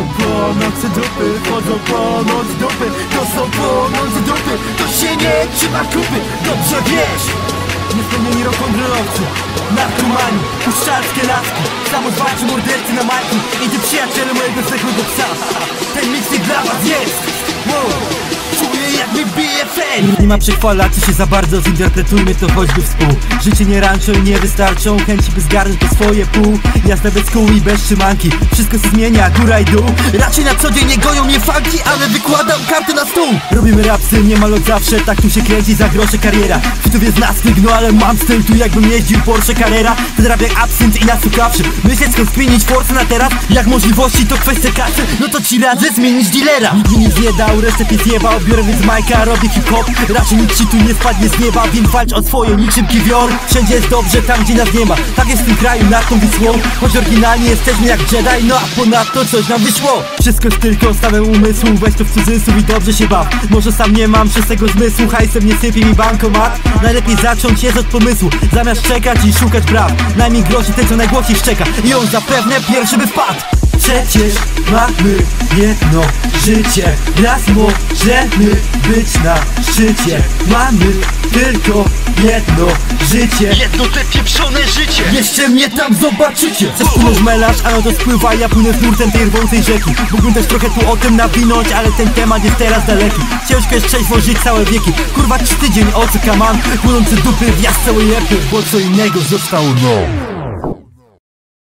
są płonące dupy, chodzą płonąć dupy. To są płonące dupy, to się nie trzyma kupy. Dobrze wiesz, niespełnieni rock'n'rollowcy, narkomani, puszczalskie laski, samozwańczy mordercy na majki. I ty przyjaciele mojego zdechłego psa. Ten mixtape dla was jest. Czuję jak mi bije fen. Nie ma przechwalać się za bardzo, zinterpretujmy to choćby współ. Życie nie ranczą i nie wystarczą chęci by zgarnąć po swoje pół. Jazda bez kół i bez trzymanki, wszystko się zmienia, góra i dół. Raczej na co dzień nie goją mnie funki, ale wykładam karty na stół. Robimy rapsy niemal od zawsze, tak tu się kręci za grosze kariera. Chwytów jest nas no ale mam styl tu jakbym jeździł Porsche Carrera. Ten rap jak absynt i nastukawszy. Myśleć skąd zmienić forsę na teraz, jak możliwości to kwestia kasy. No to ci radzę zmienić dealera. Nikt mi nic nie dał, resztę pies jebał. Biorę więc majka, robię hip-hop. Raczej nikt ci tu nie spadnie z nieba, więc walcz o swoje niczym kiwior. Wszędzie jest dobrze, tam gdzie nas nie ma. Tak jest w tym kraju, nad tą Wisłą. Choć oryginalnie jesteśmy jak Jedi, no a ponadto coś nam wyszło. Wszystko jest tylko stawem umysłu, weź to w cudzysłów i dobrze się baw. Może sam nie mam czystego zmysłu, hajsem nie sypie mi bankomat. Najlepiej zacząć jest od pomysłu, zamiast czekać i szukać praw. Najmniej grozi ten co najgłośniej szczeka i on zapewne pierwszy by wpadł. Przecież mamy jedno życie, raz możemy być na szczycie. Mamy tylko jedno życie, jedno te pieprzone życie. Jeszcze mnie tam zobaczycie. Zespół melarz, a no to spływa, ja płynę z nurtem tej rwącej rzeki. Mógłbym też trochę tu o tym nawinąć, ale ten temat jest teraz daleki. Ciężko jest trzeźwo żyć całe wieki. Kurwa 3 tydzień, o co kaman, płynące dupy, wjazd całej epy. Bo co innego zostało, no.